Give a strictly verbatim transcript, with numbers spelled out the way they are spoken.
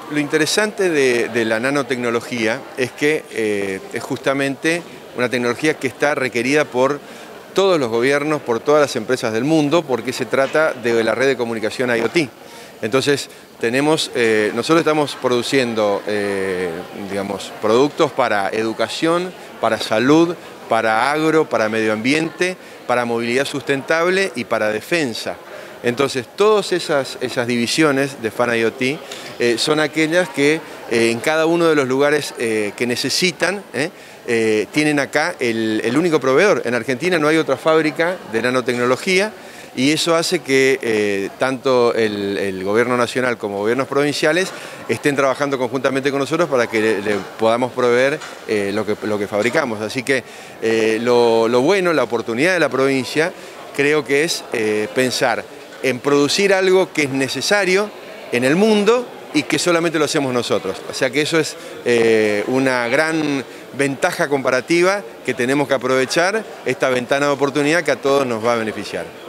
lo interesante de, de la nanotecnología es que eh, es justamente una tecnología que está requerida por todos los gobiernos, por todas las empresas del mundo, porque se trata de la red de comunicación IoT. Entonces, tenemos, eh, nosotros estamos produciendo eh, digamos, productos para educación, para salud, para agro, para medio ambiente, para movilidad sustentable y para defensa. Entonces, todas esas, esas divisiones de Fan IoT eh, son aquellas que eh, en cada uno de los lugares eh, que necesitan, eh, eh, tienen acá el, el único proveedor. En Argentina no hay otra fábrica de nanotecnología y eso hace que eh, tanto el, el gobierno nacional como gobiernos provinciales estén trabajando conjuntamente con nosotros para que le, le podamos proveer eh, lo, que, lo que fabricamos. Así que eh, lo, lo bueno, la oportunidad de la provincia, creo que es eh, pensar en producir algo que es necesario en el mundo y que solamente lo hacemos nosotros. O sea que eso es eh, una gran ventaja comparativa que tenemos que aprovechar, esta ventana de oportunidad que a todos nos va a beneficiar.